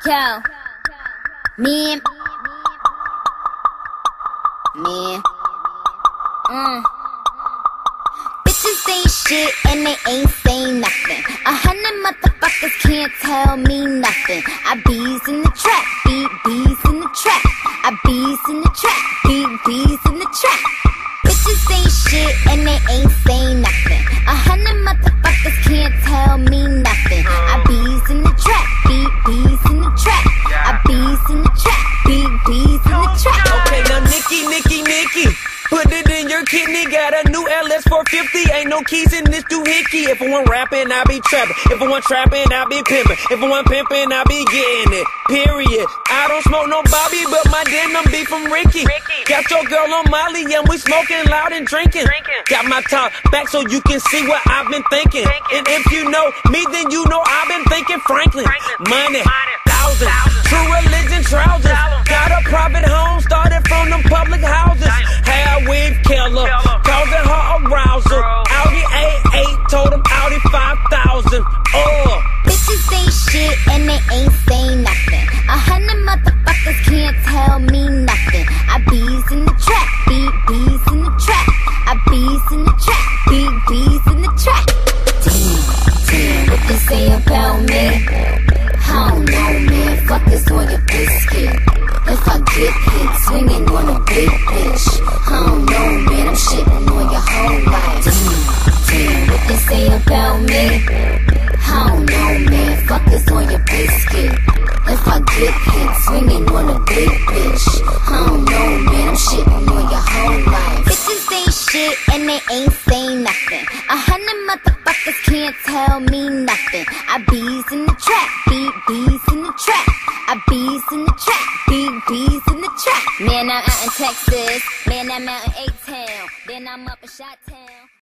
Yo, me, bitches ain't shit and they ain't saying nothing. 100 motherfuckers can't tell me nothing. I bees in the trap, bees in the trap. I bees in the trap, bees in the trap. Bitches ain't shit and they ain't saying nothing. 100 motherfuckers can't tell me nothing. I bees in the trap, bees in the trap. I bees in the trap, bees in the trap. Okay, now Nikki, put it in your kidney. Got a new LS 450. Ain't no keys in this doohickey. If I want rapping, I be trapping. If I want trapping, I be pimping. If I want pimping, I be getting it. Period. I don't smoke no Bobby, but my denim be from Ricky. Got your girl on Molly, and we smoking loud and drinking. Got my top back so you can see what I've been thinking. And if you know me, then you know I've been thinking Franklin. Money, thousands, true religion trousers. Got a private home, started from them public houses. Hair weave killer, causing her arousal. Audi A8, told him Audi 5000. Bitches ain't shit and they ain't saying nothing. 100 motherfuckers can't tell me nothing. I bees in the trap, bees in the trap. I bees in the trap, bees in the trap. Damn, what they say about me? I don't know, man. Fuck is on your biscuit. If I get hit, swinging on a big bitch. I don't know, man. I'm shitting on your whole life. Damn, what they say about me? I don't know, man. Fuck is on your biscuit. If I get hit, swinging on a big bitch. I don't know, man. I'm shitting on your whole life. Bitches ain't shit and they ain't saying nothing. 100 motherfuckers can't tell me nothing. I bees in the trap, bees in the trap. I bees in the trap, bees in the trap. Man, I'm out in Texas. Man, I'm out in A-Town. Then I'm up in Chi-Town.